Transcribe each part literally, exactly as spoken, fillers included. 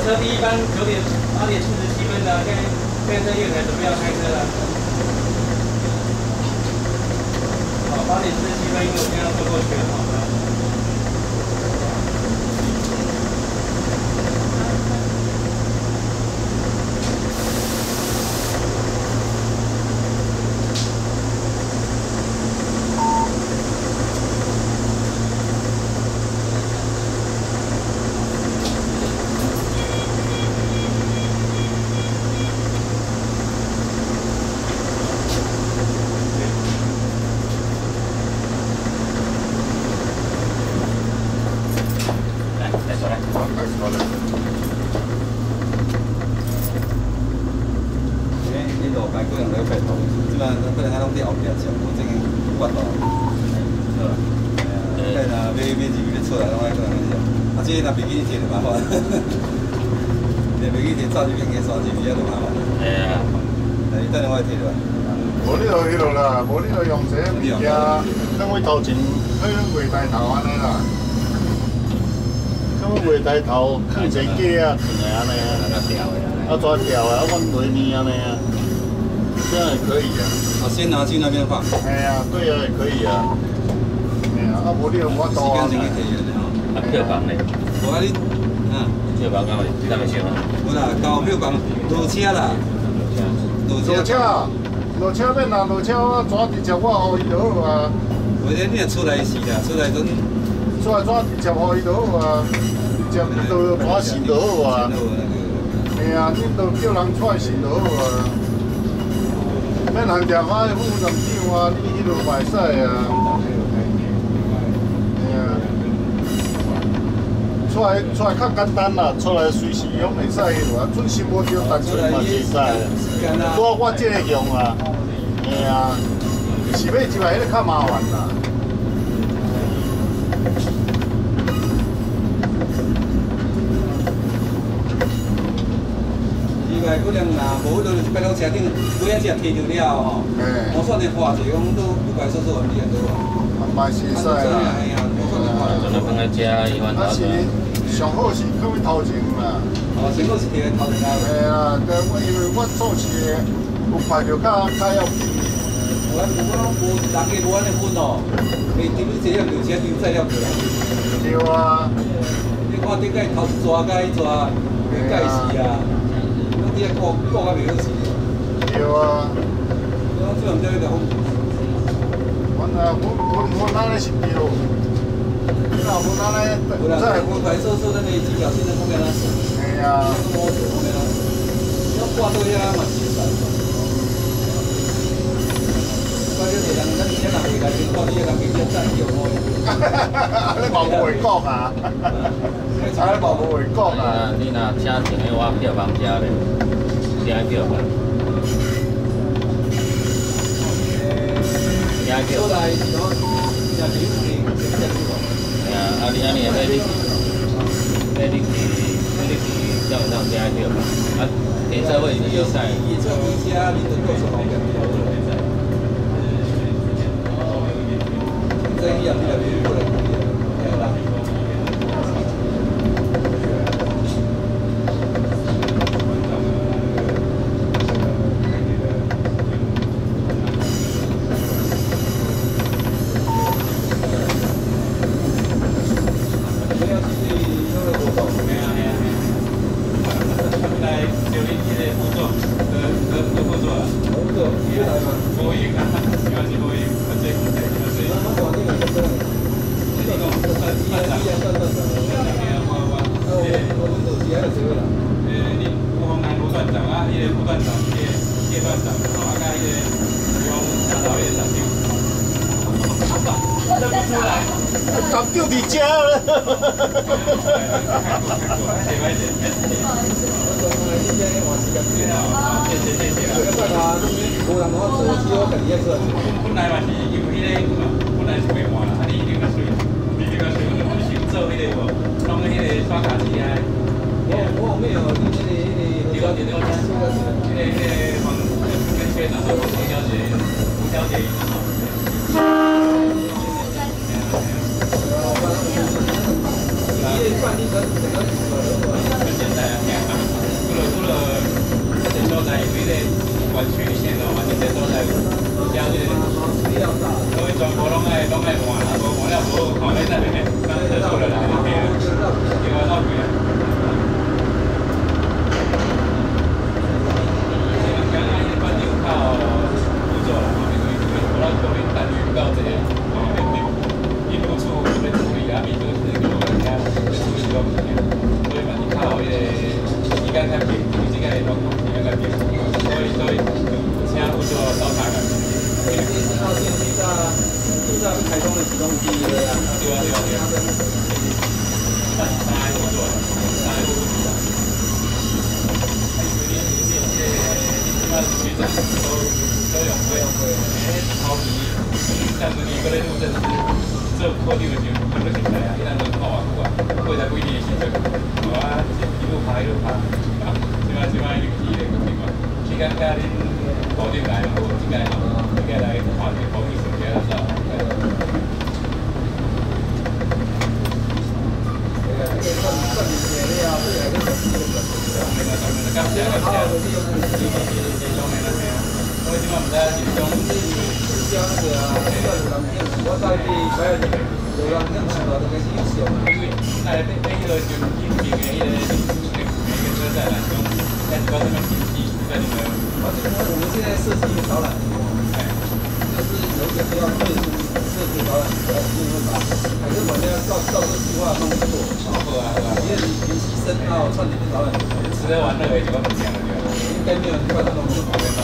车第一班九点八点四十七分的，现在现在在月台准备要开车了。好，八点四十七分，因为我现在要坐过去了，好的。 头前去柜台头安尼啦，去柜台头放一个架啊，放个安尼啊，啊抓吊的，啊阮内面安尼啊，这样也可以啊。 啊，先拿去那边放。 哎呀，对啊，也可以啊。哎呀，啊无你有法度啊。 时间先去摕个吼。 啊，票房呢？ 无啊你，嗯。 票房敢会这敢会少啊？ 无啦，交票房落车啦。 落车。落车，落车免啦，落车我抓直接我互伊就好啊。 为了你若出来是啦，出来阵出来抓直接互伊就好啊，直接你就抓线就好啊。嘿啊，你就叫人出来线就好啊。免人食花副站长啊，你迄落袂使啊。嘿啊，出来出来较简单啦，出来随时用会使迄落啊，准时无着单纯嘛会使。我我这个用啊，嘿啊。 是要入来迄个较麻烦啦。 入来可能若无迄落摆到车顶，每一只摕着了吼。哎。无算的花者，讲都不怪说说完毕都啊。 啊，嘛是使啦。 哎呀，无算的花。 就那放在遮，伊反正。啊是，上好是放喺头前啦。 哦，上好是摕在头前啦。 嘿啦，但我因为我做事有排着较较要紧。 我我无人家无安尼分哦，袂丢你这样就车丢载了过来。 对啊。 你看顶摆头一抓甲迄抓，袂介是啊。我伫遐顾顾较袂好势。 对啊。 我做唔到迄个风。 阮啊，阮阮阮安尼是对。你若阮安尼， 有啦，我快速速那个机票现在方面啦。 嘿啊。 我方面啦，要挂到遐嘛是使。 我这个人，咱以前若袂来情况，你个人经济再叫我。 你嘛无会讲啊？你嘛无会讲啊？ 你若车停喺我票房遮咧，遮票房。遮票。出来是讲，也是你直接去讲。哎呀，啊你安尼要你是，要你是，要你是叫上遮票房，啊，停车位你要使。 伊做汽车，你都做出方便。 这样你来过来，对啦。没有，其实那个活动，没有没有没有。来九零七的副座，呃呃呃副座，副座，你来吗？播音啊，喜欢去播音，我最我最我最。那么广电。 这个是算一啊一啊算算算，我我我我们都是爱做啦。呃，你吴宏南卢段长啊，迄个副段长，谢谢段长，好啊，甲迄个用下导演长长。认不出来， 刚丢你家了。哈哈哈哈哈哈！ 谢谢谢谢。我从来今天换时间最好，谢谢谢谢。要不然啊，无人我做，只有家己爱做。本来嘛是因为迄个本来是袂换啦，啊你一定要水。 这个是我们是做迄个无，弄迄个刷卡机啊。我我没有，你那个那个，对对对，那个那个黄跟学长说，吴小姐，吴小姐。你算你整整个很简单啊。 湾区线哦，嘛，直接都在加这个，所以全部拢爱拢爱换，啊，无换了无看咧那边，咱就做落来就对了，另外绕几啊。刚刚一般就靠辅助啦，因为因为我那可能单遇到这个，哦，一路处在处理啊，一路是个人家在处理个物件，所以嘛是靠迄个时间较紧，时间会落空，时间较紧，所以所以请辅助到他个。因为四号线现在现在是台中的启动机了啊，对啊对啊对啊，三三爱辅助，三爱辅助啊，还有你你你这你即摆局长都都用过，诶，头皮，像是你过来录真是做科长的时候，看到现在啊，伊咱都考偌久啊，过十几年的时阵，我一路爬一路爬，即摆即摆又去咧个地方，时间甲恁部长来嘛，无即个嘛。应该来看这保育手节的时候，对。这个这个算算你写的呀，这个还是什么的？上面的上面的，感谢感谢。这这这上面的呀，我即马唔知是种是像那个啊，这个有人用，我在地摆有人用是吧？这个是有效的。因为那那那个就引进的那个那个车站来讲，那是搞什么经济在里面？我这我们现在设计一个导览。就是有一个比较特殊设计导览比较适合吧，还是我们要照照这计划弄做，好啊好啊，因为你平时升到串联的导览，吃得完乐也就很香了，应该没有地方弄不好的吧？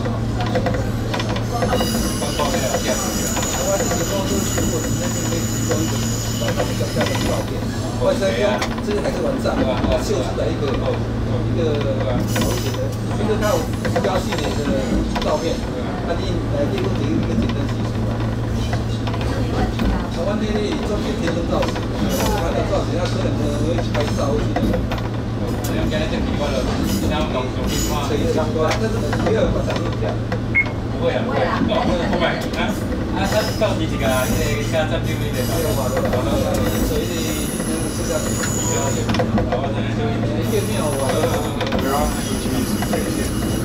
刚刚没有这样子，我这时候就是如果你那边可以提供一个导览比较漂亮的照片，或者说这个还是晚上秀出来一个一个好一点的，就是它有指标性的一个照片。啊，你来提供一个一个简单技术啊。台湾那里做些天灯造型，它的造型它可能会去拍照或者。这样今日就奇怪了，然后弄弄去看。谁相关？但是没有发展路线。不会啊，不会啊。哦，不会啊。啊，他到底是个那个加站标那个？没有嘛，都搞到所以的，这个这个，啊，我这就一个庙啊。对啊，尤其是这些。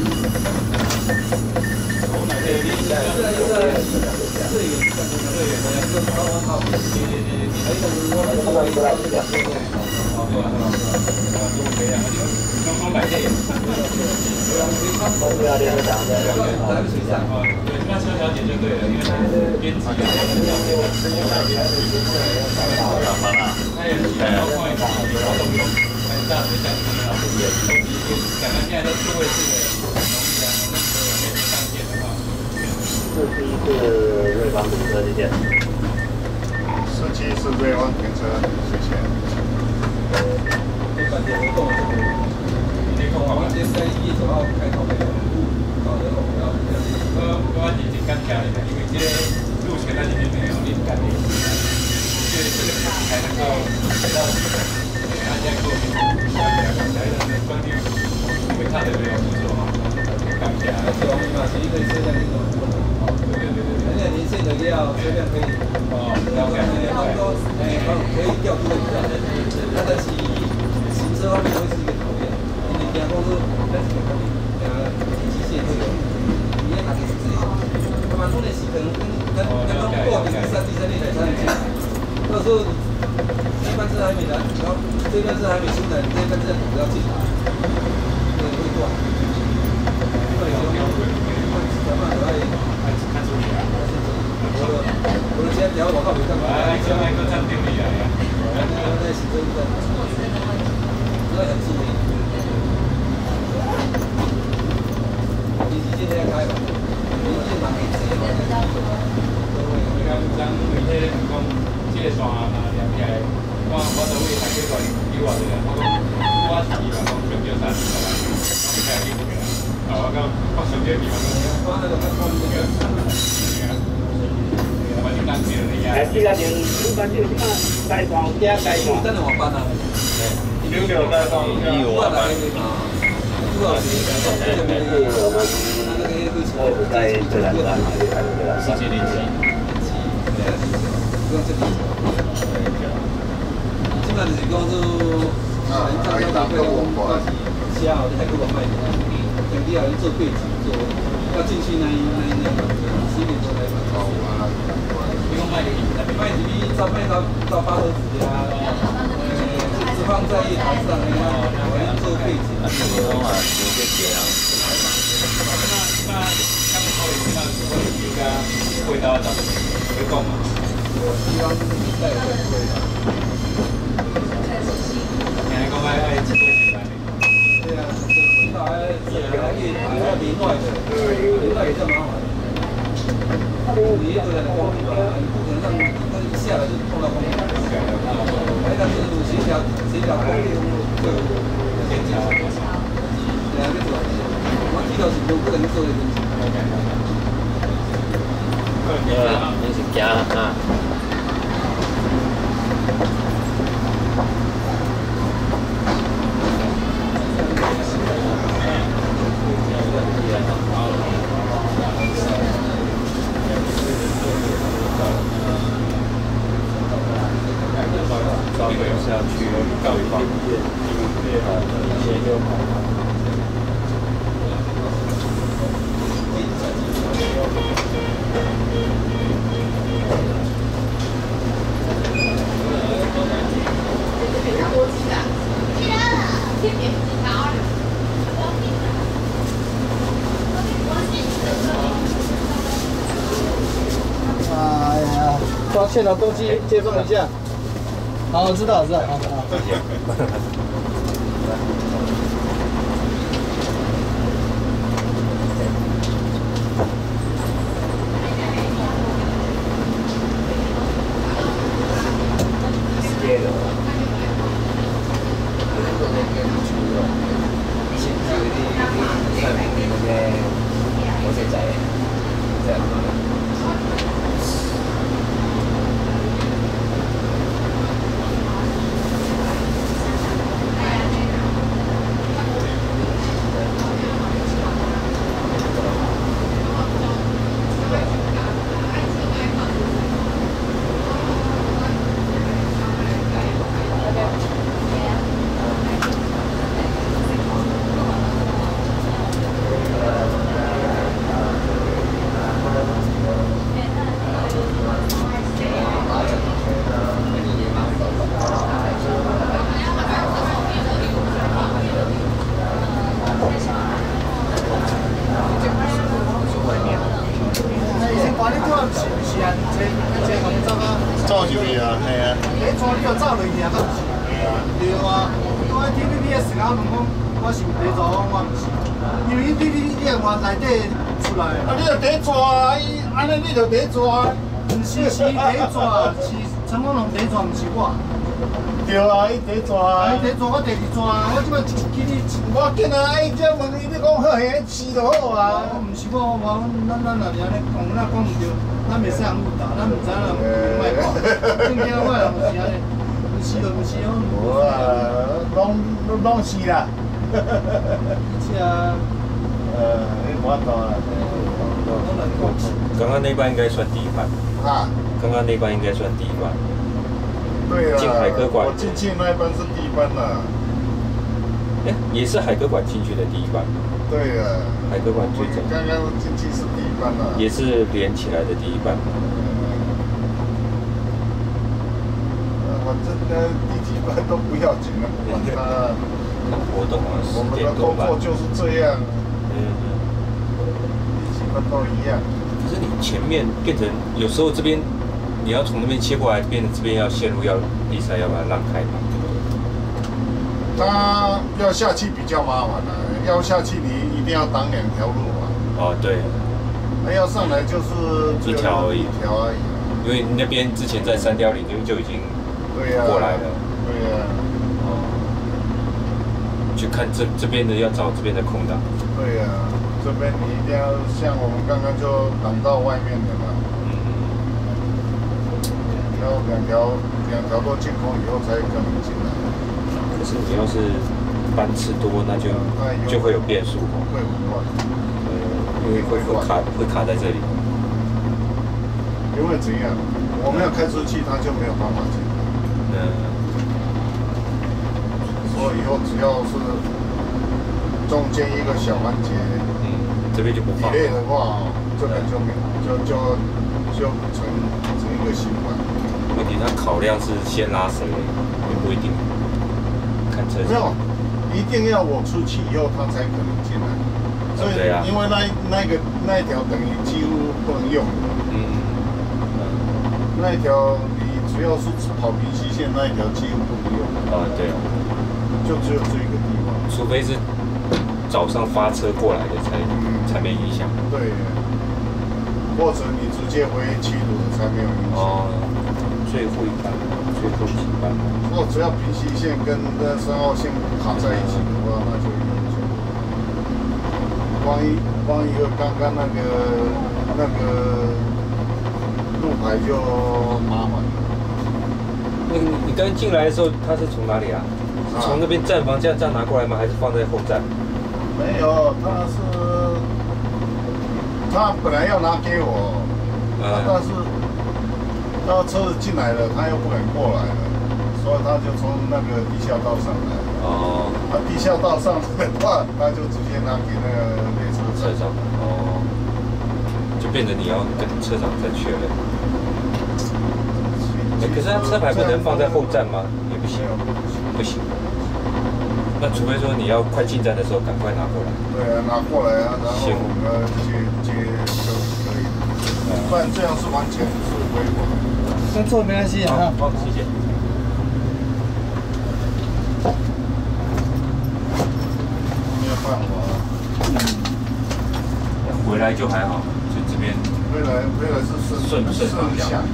对，你现在现在最远最远最远的是台湾号，对对对对，还有就是我们作为一个这个，好对吧？啊，都可以啊，就刚刚买的，不要连着讲的，咱们水上啊，对，那车小姐就对了，因为编辑啊，那个照片啊，是用来编辑，他也是包括一些劳动用，还有大学讲的啊，也手机，讲到现在都智慧式的农业啊，那个可以上线的话。 这是一个瑞芳停车这件， 十七是瑞芳停车，谢谢。 这半天活动这个，你看我们现在一走到开头没有？搞得我们要呃，我已经刚讲了，因为这路权那些没有，你赶紧，这这个才能够给到大家过年，大家刚才的观点，因为他的没有不错哈，刚讲，而且我们马其实可以车辆运动。对对对对，而且年轻的要车辆可以哦，了解，差不多，哎，可以调度的比较，它的骑骑车方面会是一个考验，因为讲讲说那几个方面，呃，机械会有，你也打开自己，他们弄的是可能跟跟跟刚过第三第三类来参与，到时候这班车还没来，然后这班车还没出来，这班车不要进来，这个会断，会有有会，咱们来。看出你啊！我我先聊我靠，别干嘛？哎，这边个站丢你啊！我在行政站，这很注意。你今天要开吧？你今天买谁嘛？你看，咱每天讲这个线啊，连起来，我我都会大概讲几偌个，我讲我是嘛讲上叫三十个啦，我开几个。啊，我讲我上叫几万个，我那个还看这个。 哎，这个点一般就看该放加该放。 真係我班啊！ 六六该放，有啊。 多少钱？ 这边是我们二十在自然站嘛，就开始这个世界零七。 不用这里。基本上就是讲说，人家要到这个，其他好像还给我卖的。 等地要做背景，做要进去那一那一那个十点多来吧。 好啊， 不用卖给你，卖给你照卖到到八盒子啊，呃，只放在一台上，我要做背景。 啊，这个话有些这样。 那他们可以知道我有个味道的，会讲嘛？ 我希望带有味道。 你还讲爱爱吃多少钱？ 对啊，这味道还还可以还要另外的，另外也较麻烦。你一个人光你不可能让那一下来就碰到光。哎，但是协调协调工业会有先进。对啊，没错。我提到是不不能做的东西。 对啊，你是惊啊？稍微是要去告一方，呃，一些就好。 哎呀，抱歉了，东西接送一下。好，我知道，我知道，好好。 走入去啊，系啊。 你抓你就走落去啊，敢毋是？对啊，我 T V B S 甲我问讲，我是第一抓，我毋是，因为 T V B S 话内底出来。 啊，你就第一抓，伊安尼你就第一抓。 毋是是第一抓，是陈光龙第一抓，毋是我。 对啊，伊第一抓。 伊第一抓，我第二抓，我即摆去你。 我紧啊，伊这问伊，你讲好嘿，试就好啊。 我毋是我，我咱咱若是安尼讲，咱讲毋对，咱袂使人误导，咱毋知人卖讲。正经我也毋是安尼，毋是就毋是哦。 无啊，拢拢是啦。 是啊。 呃，你无法度啊。 刚刚那班应该算第一班。 啊。 刚刚那班应该算第一班。 对啊。 进海科馆。 我进去那一班是第一班啦。 哎，也是海科馆进去的第一班。 对啊。 海科馆最早。 刚刚进去是第一班啦。 也是连起来的第一班。 反正呢，第几班都不要紧了，管他。 活动啊， 我们的工作就是这样。 嗯嗯。 第几班都一样。 可是你前面变成有时候这边你要从那边切过来，变成这边要线路要比赛要把它让开嘛。 他要下去比较麻烦了、啊，要下去你一定要挡两条路嘛。 哦，对。 那要上来就是一条而已， 一条而已、啊。 因为那边之前在三貂岭这边就已经对呀、啊、 过来了。 对呀、啊。 哦。去看这这边的要找这边的空档。 对呀、啊，这边你一定要像我们刚刚就挡到外面的嘛。嗯。然后两条两条都清空以后才可能进来。 可是你要是班次多，那就就会有变数哦。 会混乱。 呃，因为会会卡会卡在这里。 因为怎样，我们要开出去，他就没有办法进。嗯。所以以后只要是中间一个小环节， 嗯，这边就不放。 以内的话，这边就没就就就成成一个习惯。 问题他考量是先拉谁，也不一定，看车。 没有，一定要我出去以后，他才可能进来。所以， 对啊、 因为那那个那一条等于几乎不能用。 嗯。 那一条你只要是跑平西线那一条几乎不能用。 啊，对啊。 就只有这一个地方。 除非是早上发车过来的才、嗯、才没影响。 对。或者你直接回七堵的才没有影响。哦。 最后一班，最后几班。 如果只要平西线跟那三号线卡在一起的话，那就有影响。光一光一个刚刚那个那个路牌就麻烦了。 那个你刚进来的时候，他是从哪里啊？是从那边站房这样这样拿过来吗？还是放在后站？ 没有，他是他本来要拿给我，嗯、但是他车子进来了，他又不敢过来了，所以他就从那个地下道上来。哦。他地下道上来的话，他就直接拿给那个列车车长。哦。就变成你要跟车长再确认。欸、可是他车牌不能放在后站吗？也不行。不行。那除非说你要快进站的时候，赶快拿过来。 对啊，拿过来啊，然后我们接接就可以。不然这样是完全是违法。 先坐没关系啊。 好，谢谢。 没有办法。 嗯。回来就还好，就这边。 回来回来是顺顺顺方向。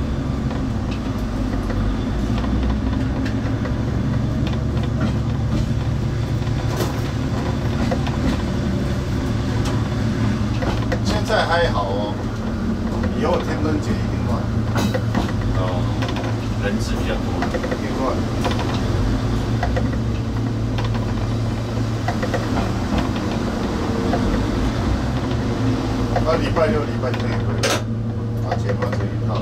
现在还好哦，以后天灯节一定乱。 哦，人质比较多， 一定乱。那礼拜六、礼拜天也会打结巴这一套。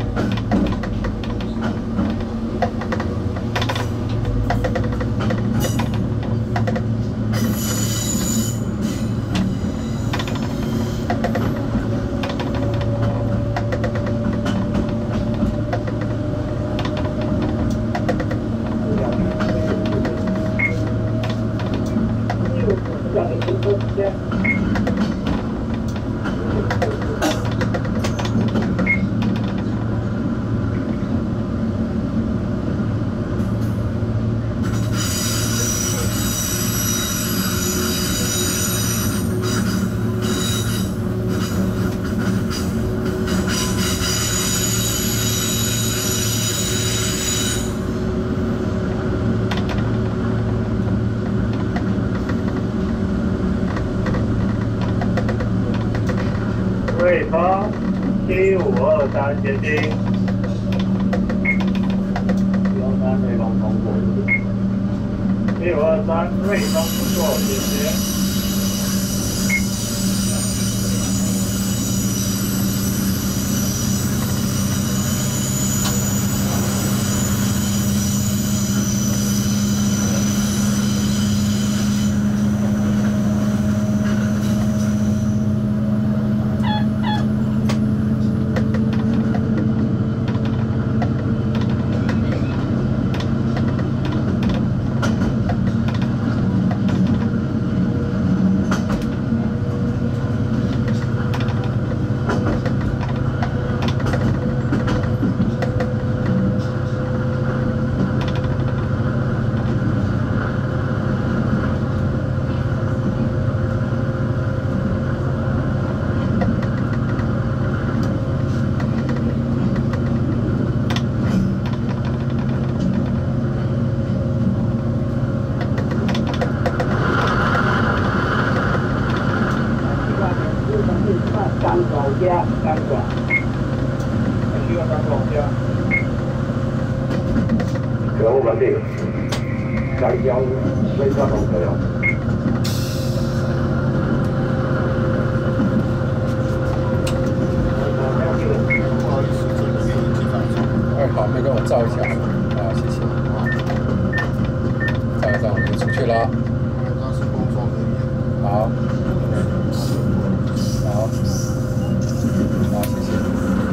瑞芳七五二三接近，幺三瑞芳通过，七五二三瑞芳不错，谢谢。三转，需要三转加。可恶稳定，三幺非常好可用。 哎，好，没跟我照一下，好，谢谢。照一照，我就出去了。 他是工作人员。 好，好，好，谢谢。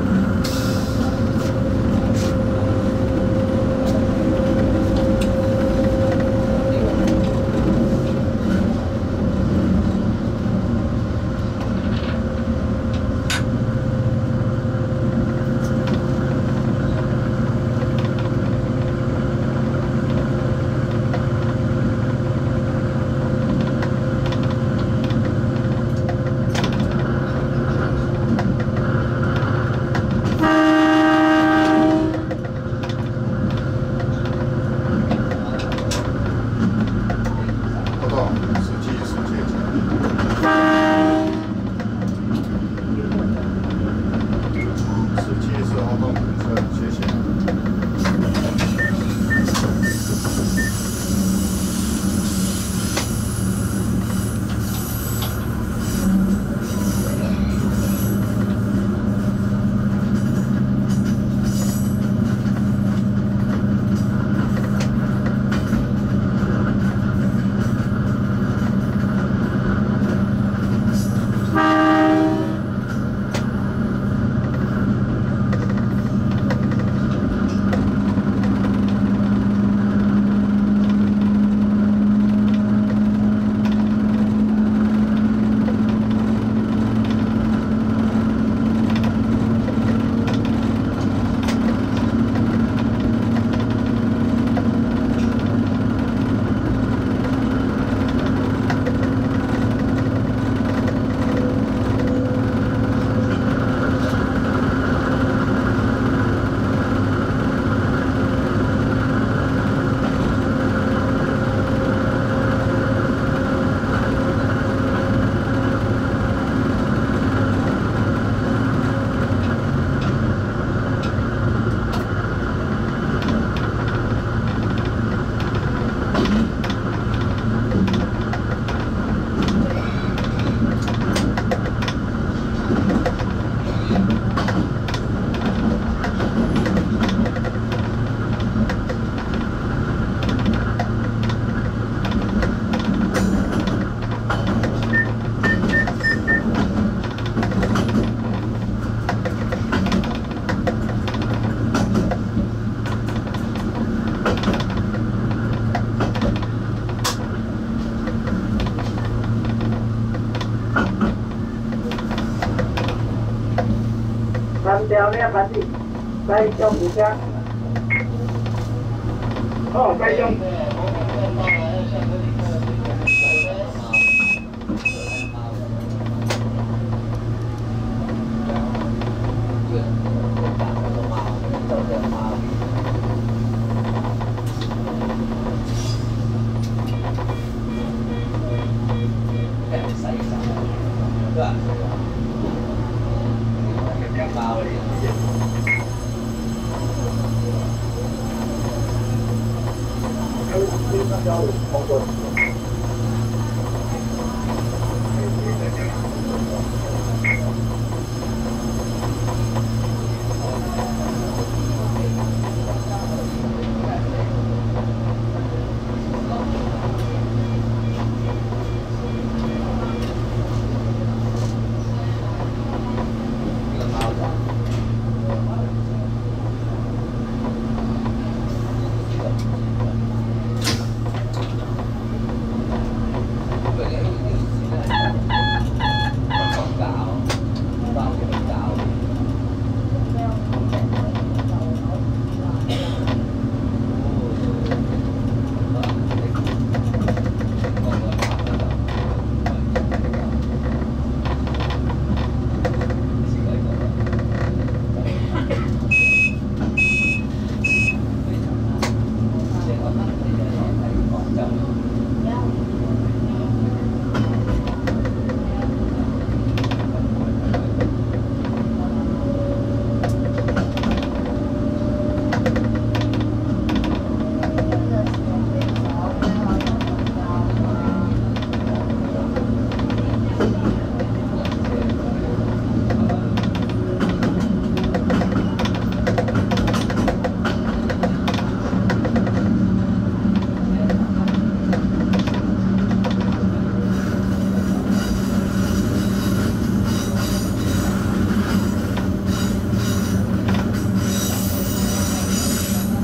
三条呢，反正再用五家。哦，再用。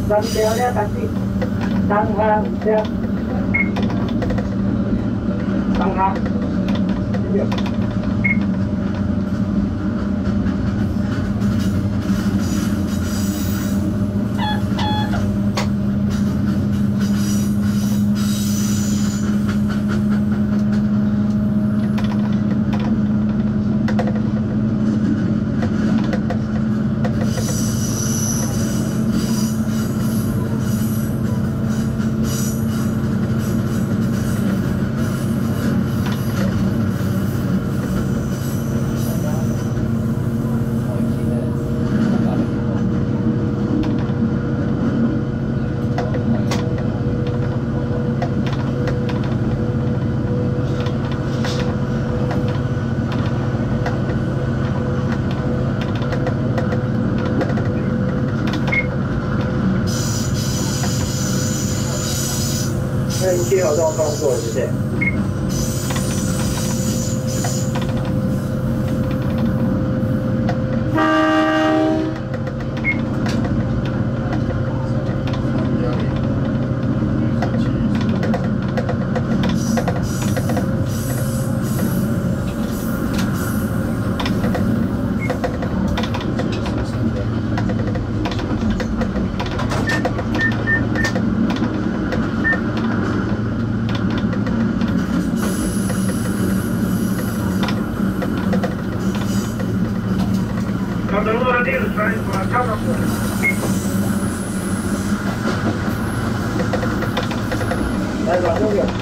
三条了，三条，三下五条，三下，六。 一号动动作，谢谢。来，转右边。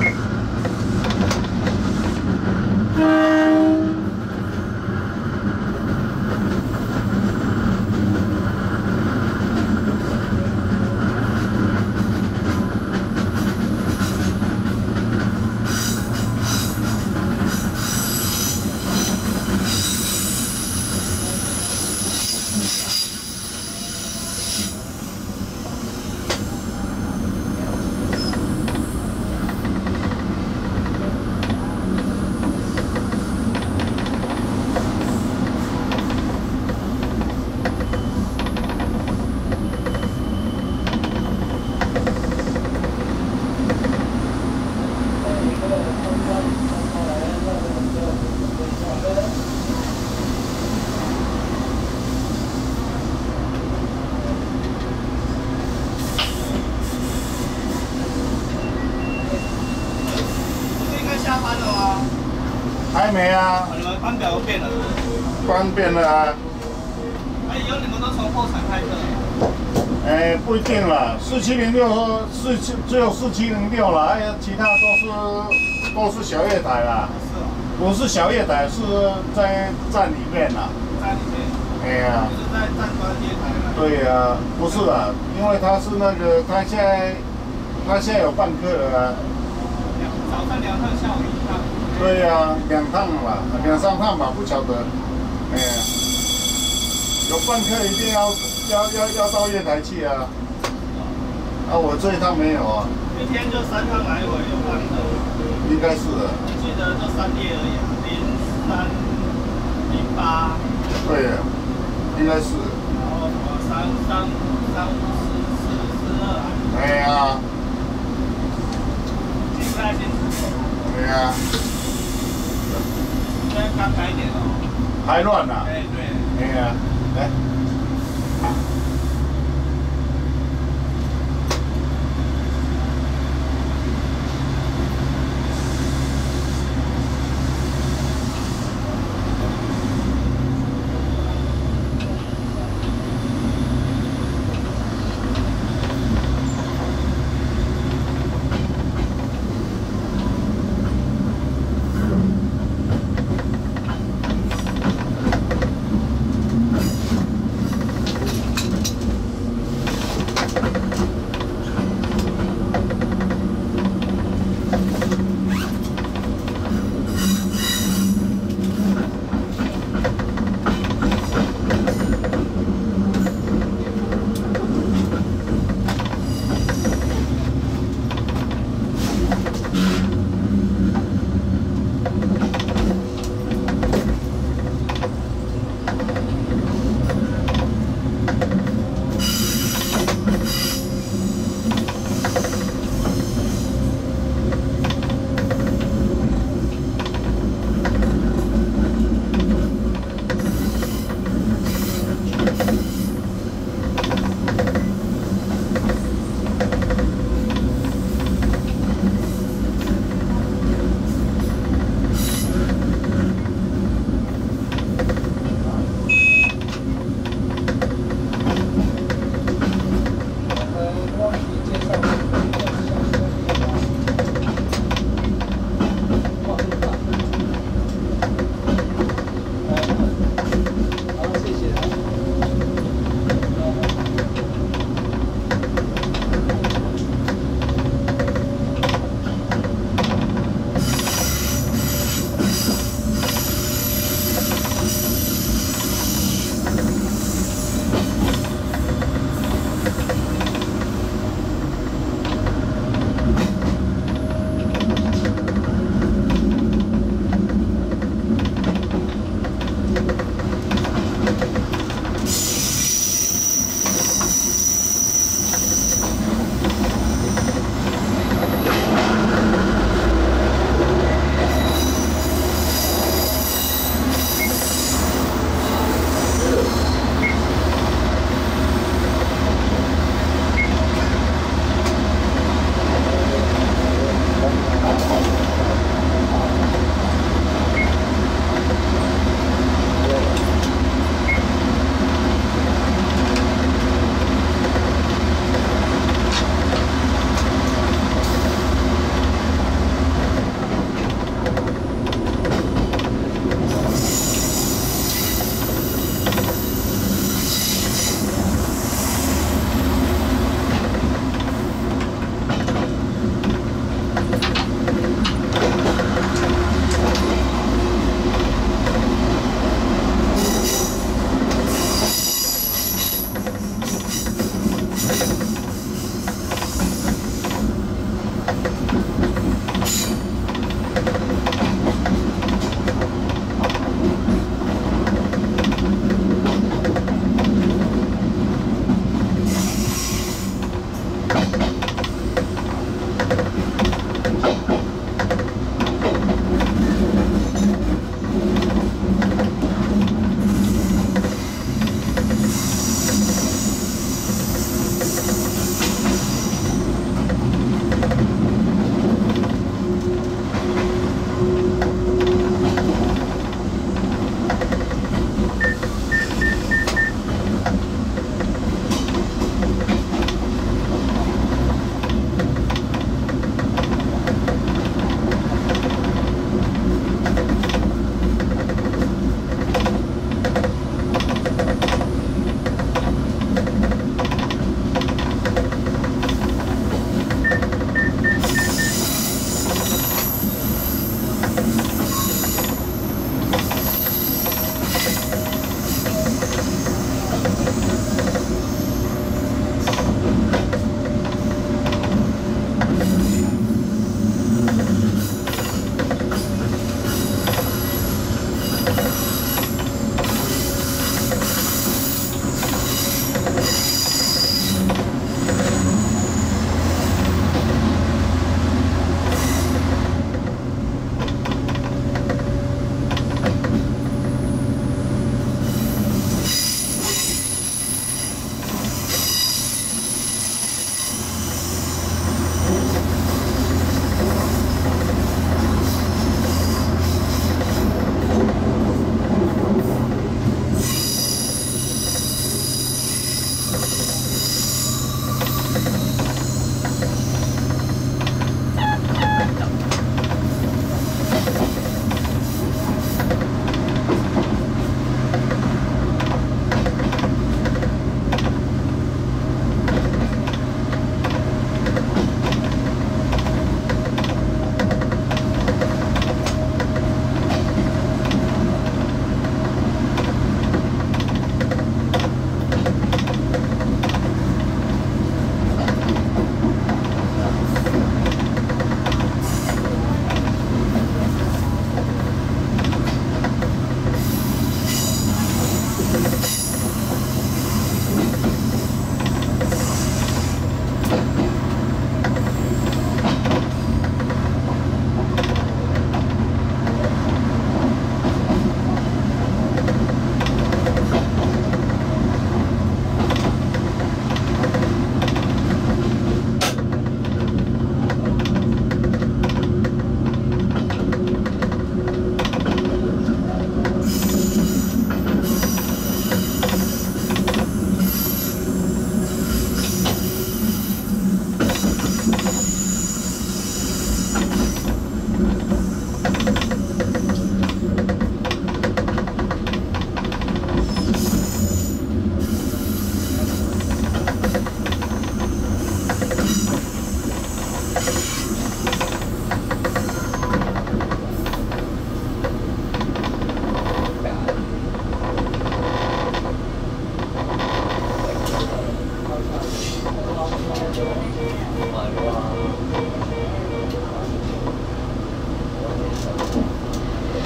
还没啊？ 你们班表都变了是不是？ 班变了啊。 哎，以后你们都从后场开课。 哎，不一定啦，四七零六四七只有四七零六了，哎呀，其他都是都是小月台啦。 是哦。 不是小月台，是在站里面啦。 站里面。 哎呀。 就是在站关月台嘛。 对呀、啊，不是啦，因为他是那个他现在他现在有办课了啦。 早上两趟，下午一趟。 对呀、啊，两趟吧，两三趟吧，不晓得。哎呀，有办课一定要要要要到月台去啊。啊，我这一趟没有啊。 一天就三趟来回，有办的。 应该是的。 我记得就三列而已，零三零八。 对呀，应该是。 然后什么三三三五四四四二。 哎呀。 记不太清楚。 对呀。 现在刚改点哦。 还乱呐、啊。 对对。 哎呀，来。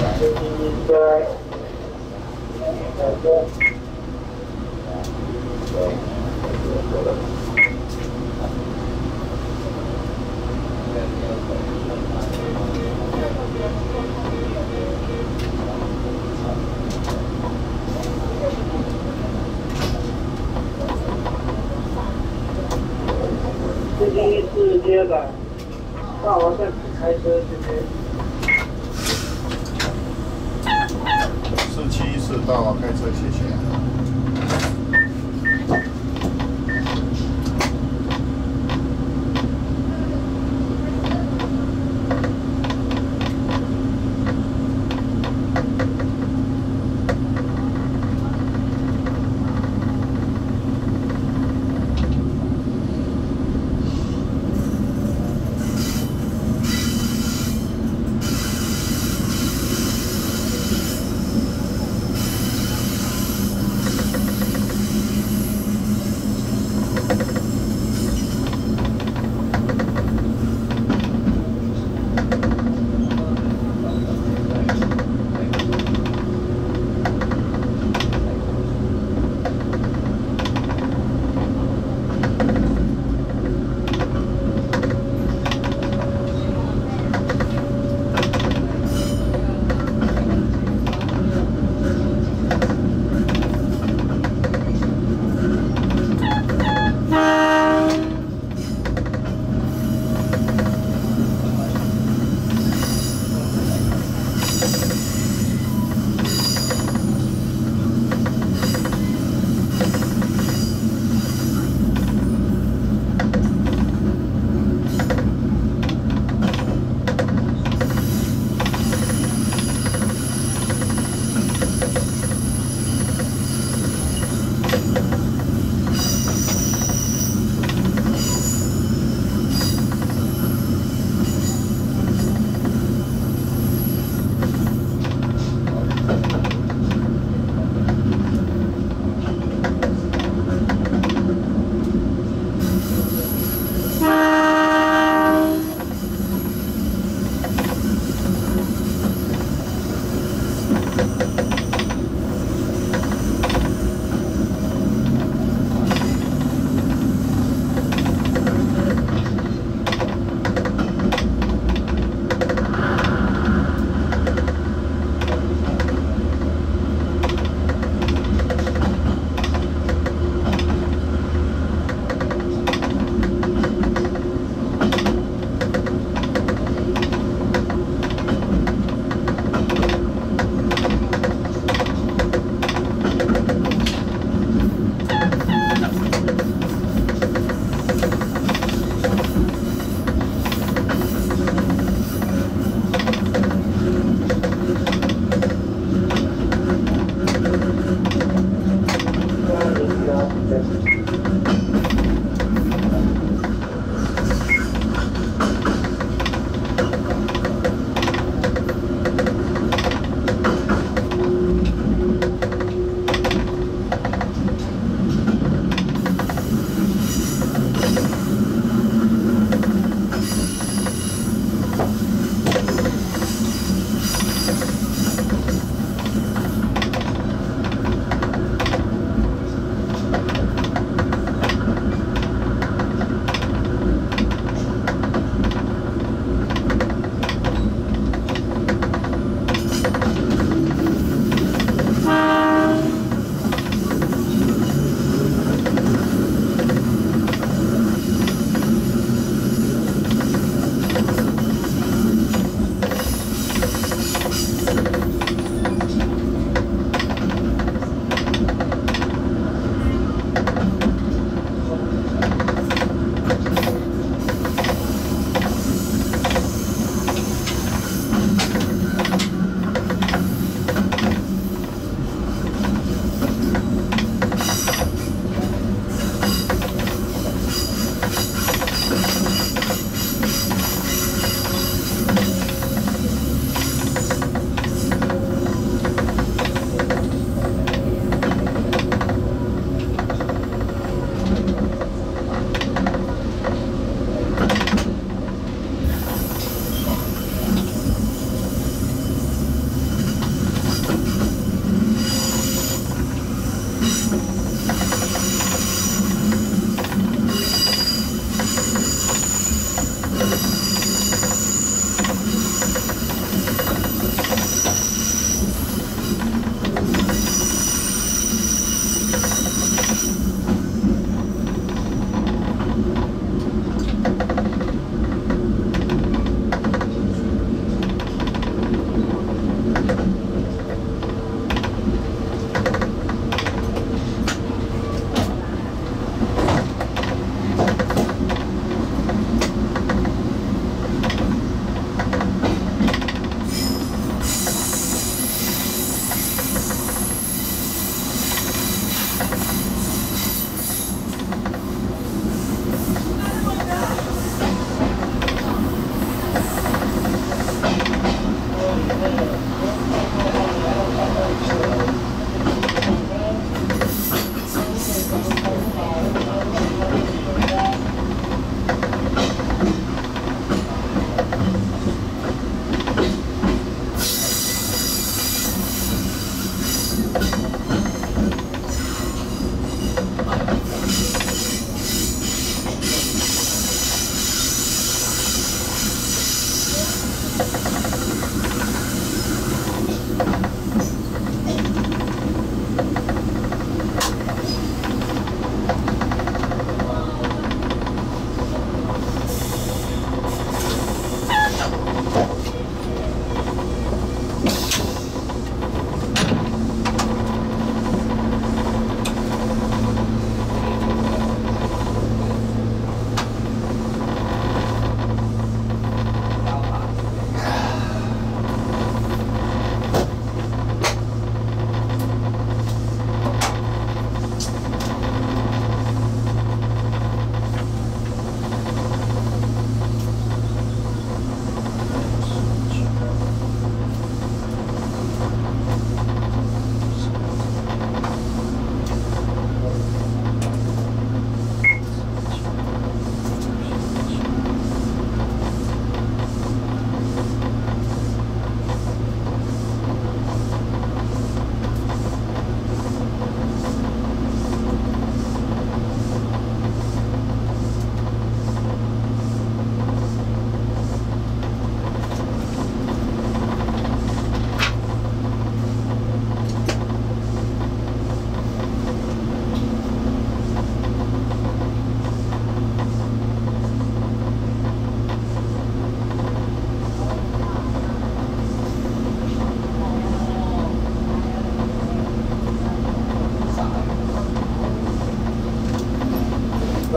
应该。这第四街吧，大王在开车这边。 四七四大王开车，谢谢。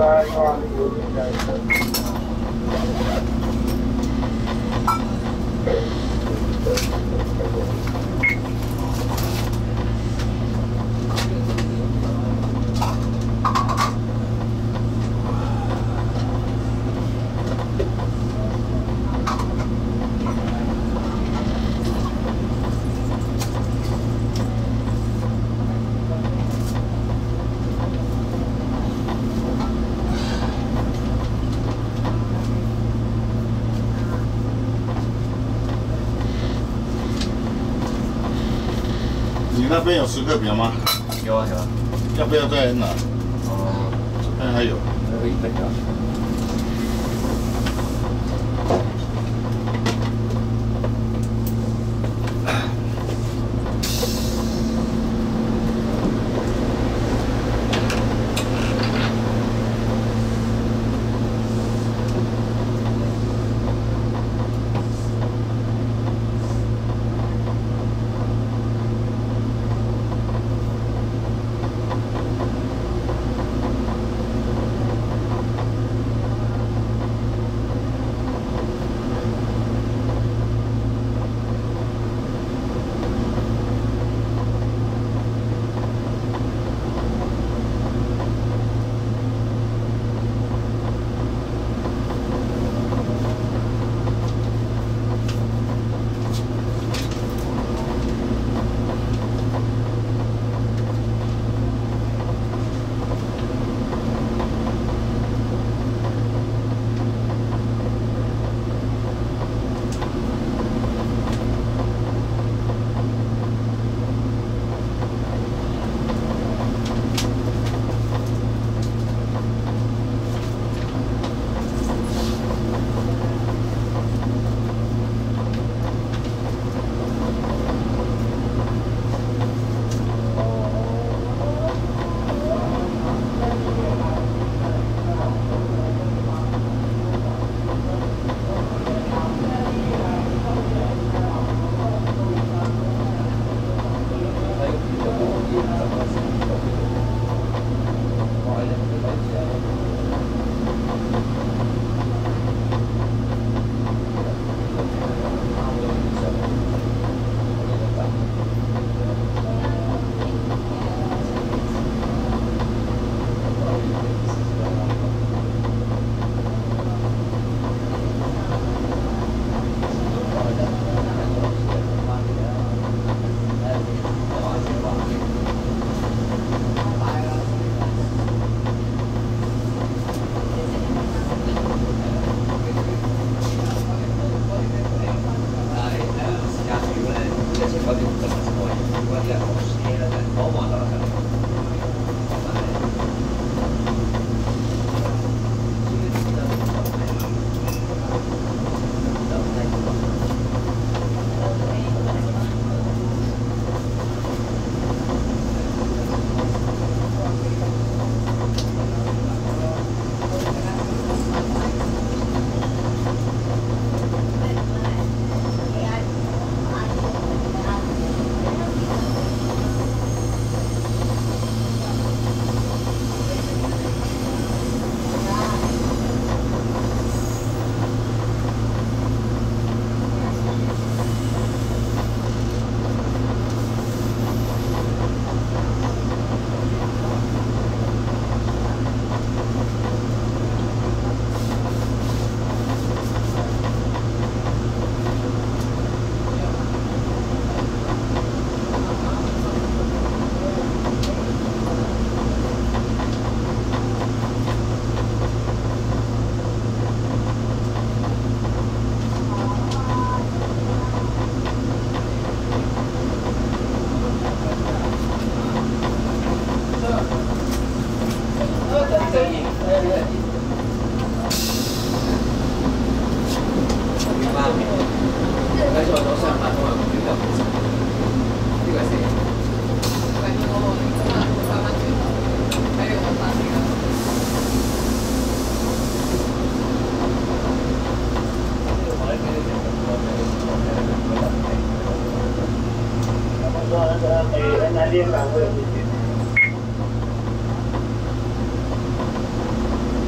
在往右边再走。 你那边有时刻表吗？ 有啊有啊。 要不要再拿？ 哦， 哎，还有。 还有一本啊。 南边港会有这些。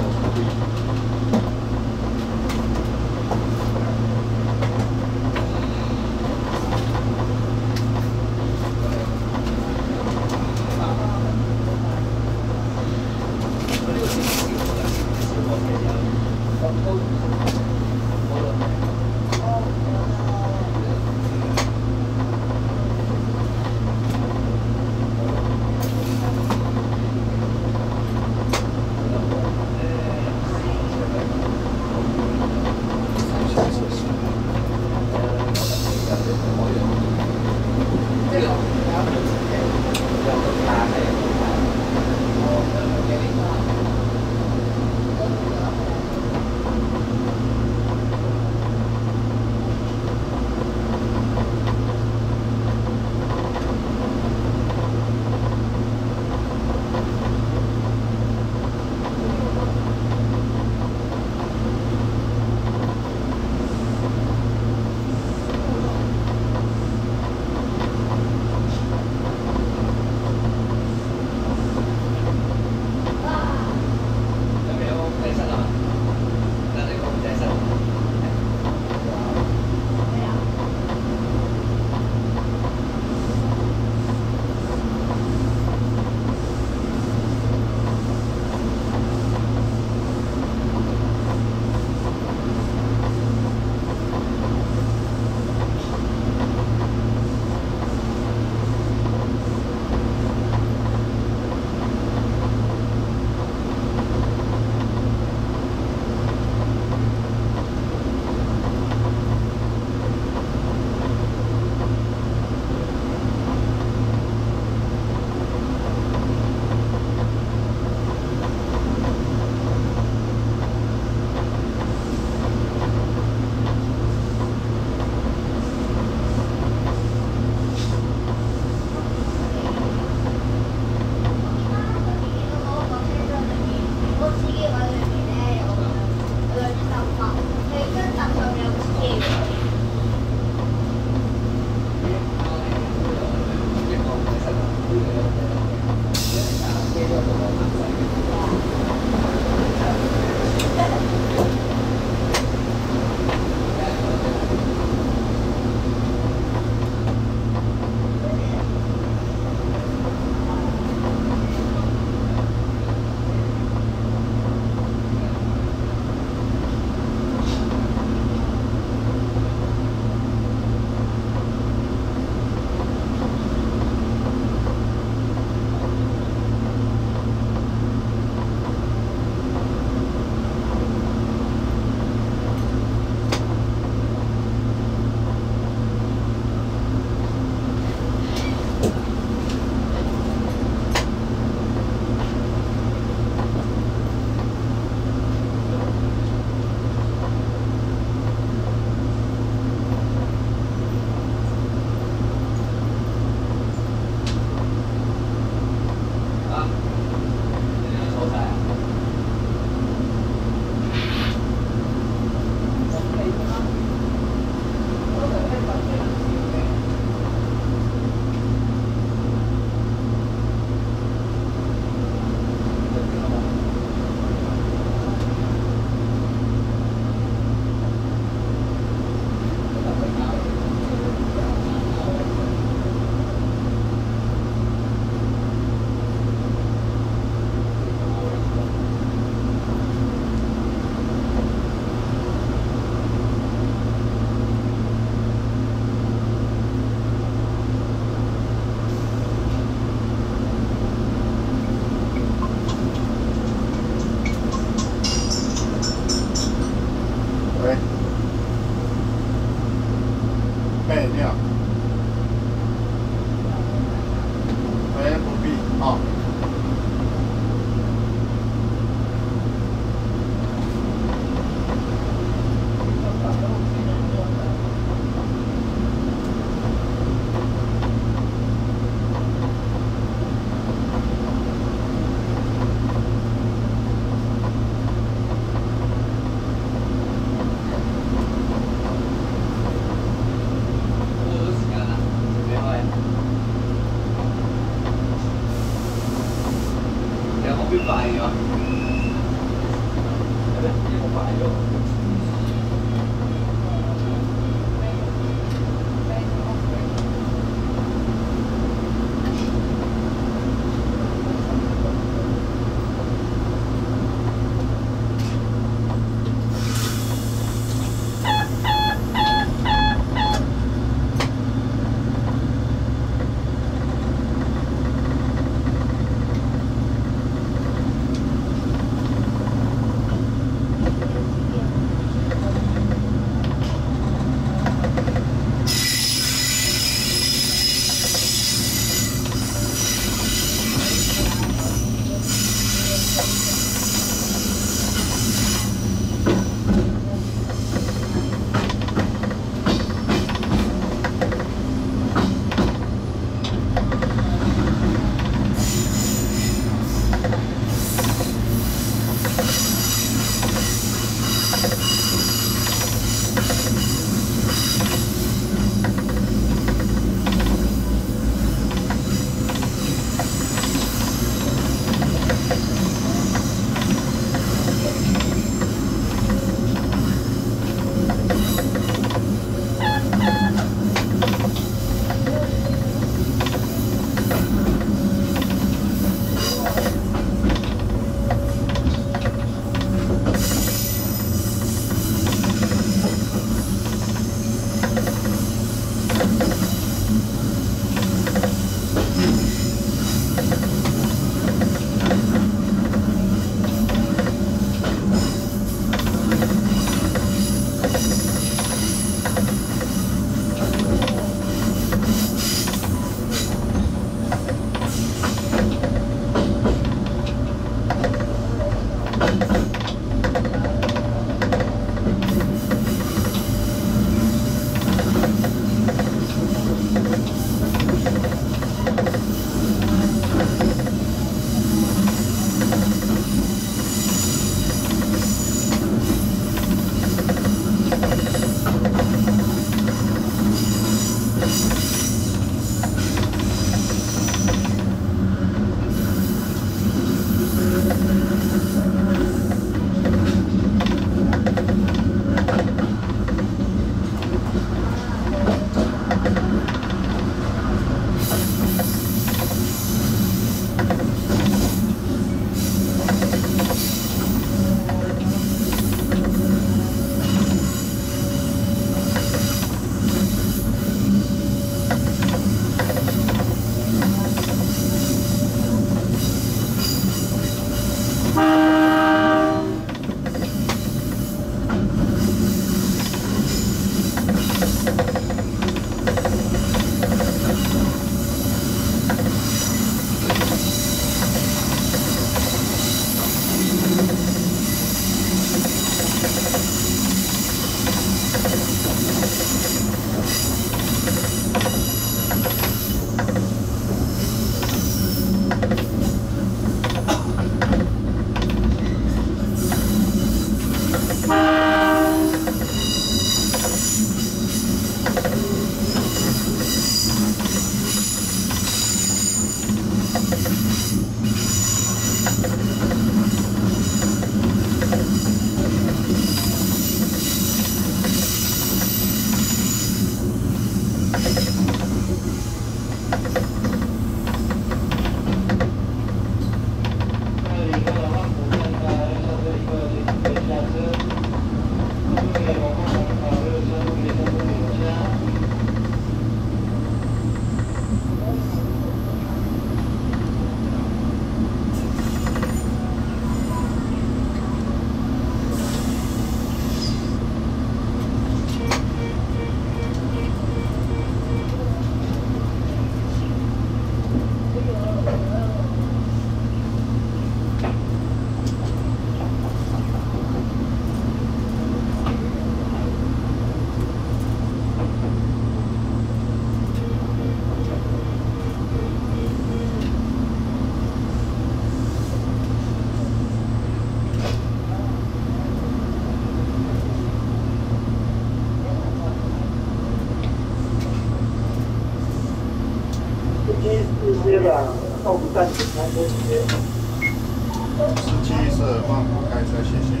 到不站紧开车直接。司机是慢步开车，谢谢。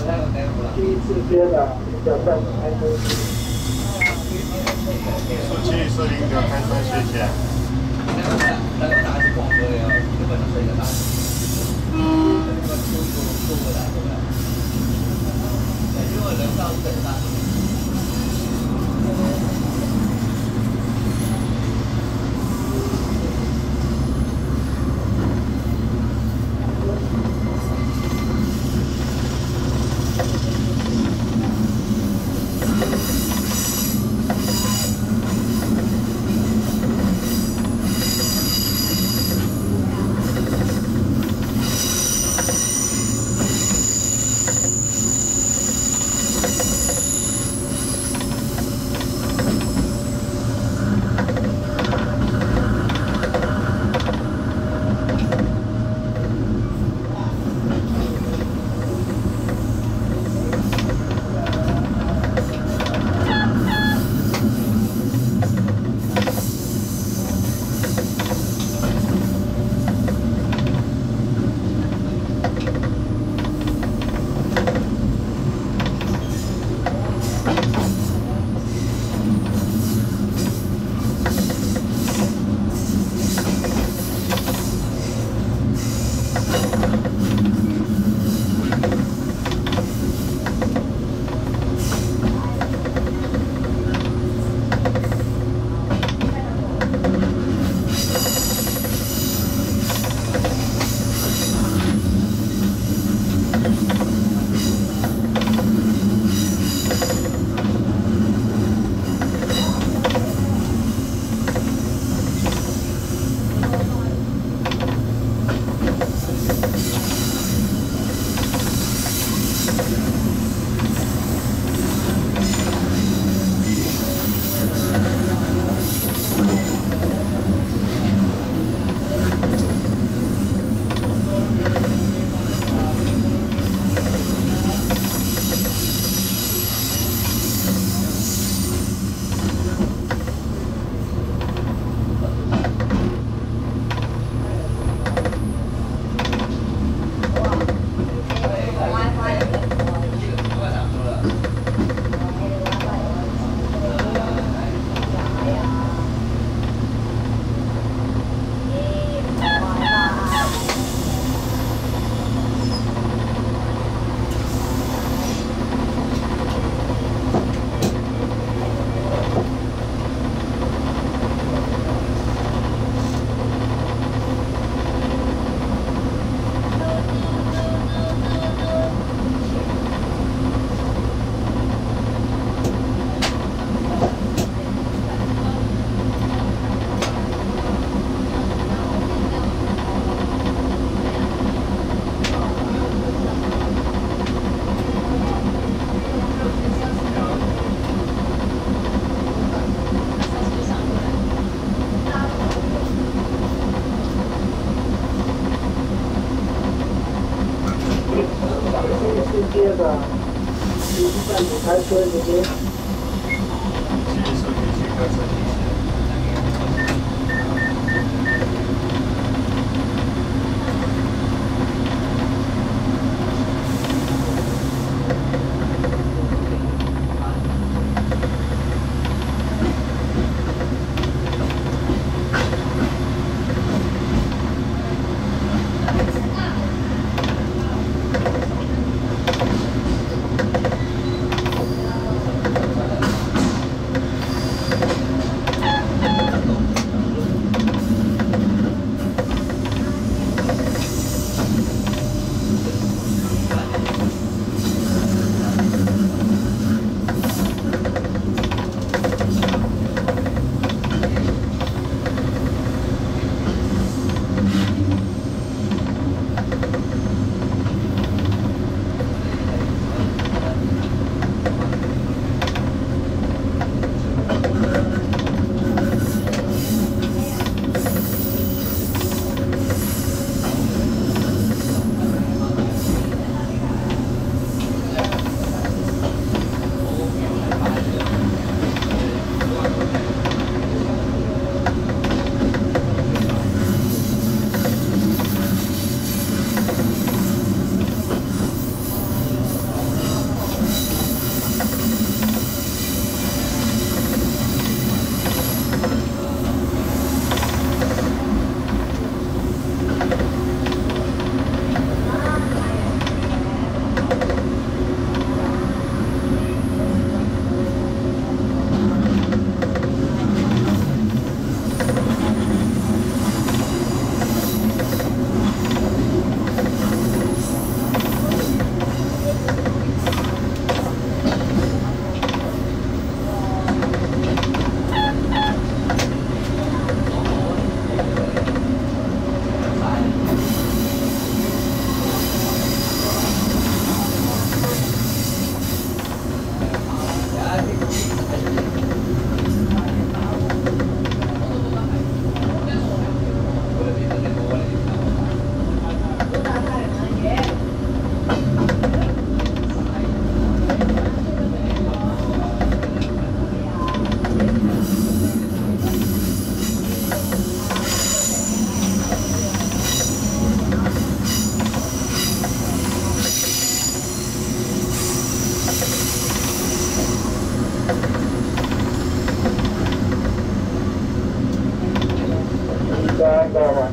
第一次接的小站开车。 出去四零九开车谢谢。 那个打是广播的哦，根本就是一个打。嗯。那个出出出不来，出不来。如果能上正大。 接的，第一站你开车这边。 继续手机去开车继续。 啊。 到吗？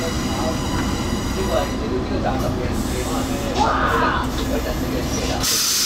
哇！